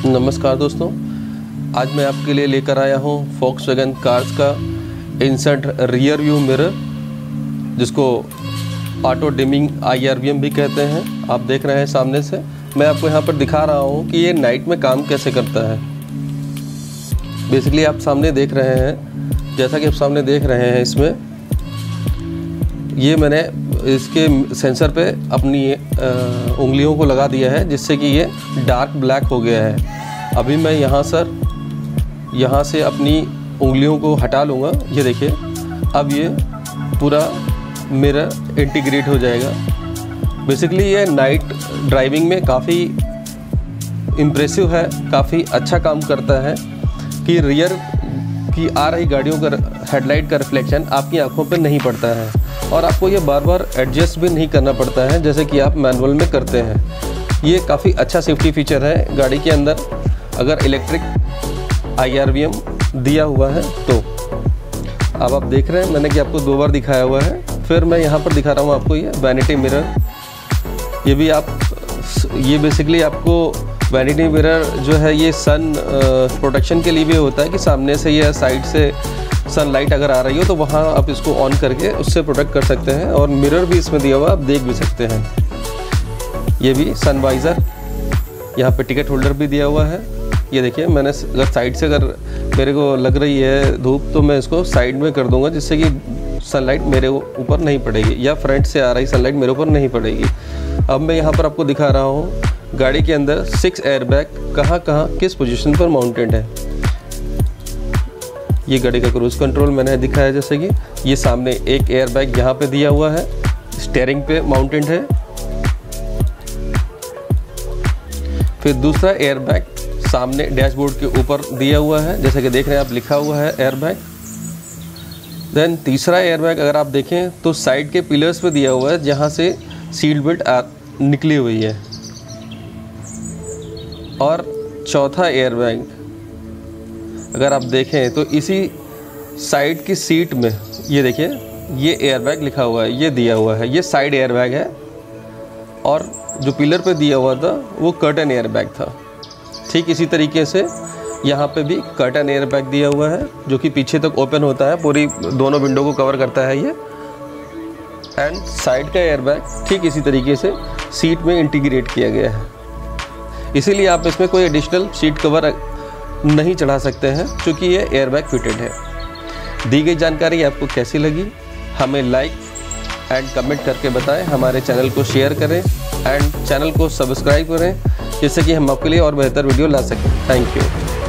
नमस्कार दोस्तों, आज मैं आपके लिए लेकर आया हूँ फोक्सवैगन कार्स का इंसर्ट रियर व्यू मिरर, जिसको ऑटो डिमिंग IRVM भी कहते हैं। आप देख रहे हैं सामने से। मैं आपको यहाँ पर दिखा रहा हूँ कि ये नाइट में काम कैसे करता है। बेसिकली आप सामने देख रहे हैं, जैसा कि आप सामने देख रहे हैं, इसमें ये मैंने इसके सेंसर पे अपनी उंगलियों को लगा दिया है, जिससे कि ये डार्क ब्लैक हो गया है। अभी मैं यहाँ से अपनी उंगलियों को हटा लूँगा। ये देखिए, अब ये पूरा मिरर इंटीग्रेट हो जाएगा। बेसिकली ये नाइट ड्राइविंग में काफ़ी इम्प्रेसिव है, काफ़ी अच्छा काम करता है कि रियर की आ रही गाड़ियों का हेडलाइट का रिफ्लेक्शन आपकी आंखों पर नहीं पड़ता है और आपको ये बार बार एडजस्ट भी नहीं करना पड़ता है जैसे कि आप मैनुअल में करते हैं। ये काफ़ी अच्छा सेफ्टी फीचर है गाड़ी के अंदर, अगर इलेक्ट्रिक IRVM दिया हुआ है तो। अब आप देख रहे हैं, मैंने कि आपको 2 बार दिखाया हुआ है, फिर मैं यहाँ पर दिखा रहा हूँ आपको ये वैनिटी मिरर। ये बेसिकली आपको वैनिटी मिरर जो है ये सन प्रोटेक्शन के लिए भी होता है कि सामने से या साइड से सनलाइट अगर आ रही हो तो वहाँ आप इसको ऑन करके उससे प्रोटेक्ट कर सकते हैं। और मिरर भी इसमें दिया हुआ, आप देख भी सकते हैं। ये भी सन वाइज़र, यहाँ पे टिकट होल्डर भी दिया हुआ है। ये देखिए, मैंने अगर साइड से अगर मेरे को लग रही है धूप तो मैं इसको साइड में कर दूंगा, जिससे कि सनलाइट मेरे ऊपर नहीं पड़ेगी या फ्रंट से आ रही सनलाइट मेरे ऊपर नहीं पड़ेगी। अब मैं यहाँ पर आपको दिखा रहा हूँ गाड़ी के अंदर 6 एयरबैग कहाँ किस पोजीशन पर माउंटेड है। ये गाड़ी का क्रूज़ कंट्रोल मैंने दिखाया, जैसे कि ये सामने एक एयरबैग यहाँ पे दिया हुआ है, स्टीयरिंग पे माउंटेड है। फिर दूसरा एयरबैग सामने डैशबोर्ड के ऊपर दिया हुआ है, जैसे कि देख रहे हैं आप, लिखा हुआ है एयरबैग। देन तीसरा एयरबैग अगर आप देखें तो साइड के पिलर्स पे दिया हुआ है, जहाँ से सीट बेल्ट निकली हुई है। और चौथा एयरबैग अगर आप देखें तो इसी साइड की सीट में, ये देखिए, ये एयरबैग लिखा हुआ है, ये दिया हुआ है, ये साइड एयरबैग है। और जो पिलर पे दिया हुआ था वो कर्टन एयरबैग था। ठीक इसी तरीके से यहाँ पे भी कर्टन एयरबैग दिया हुआ है, जो कि पीछे तक ओपन होता है, पूरी दोनों विंडो को कवर करता है ये। एंड साइड का एयरबैग ठीक इसी तरीके से सीट में इंटीग्रेट किया गया है। इसीलिए आप इसमें कोई एडिशनल सीट कवर नहीं चढ़ा सकते हैं, क्योंकि ये एयरबैग फिटेड है। दी गई जानकारी आपको कैसी लगी हमें लाइक एंड कमेंट करके बताएं। हमारे चैनल को शेयर करें एंड चैनल को सब्सक्राइब करें, जिससे कि हम आपके लिए और बेहतर वीडियो ला सकें। Thank you.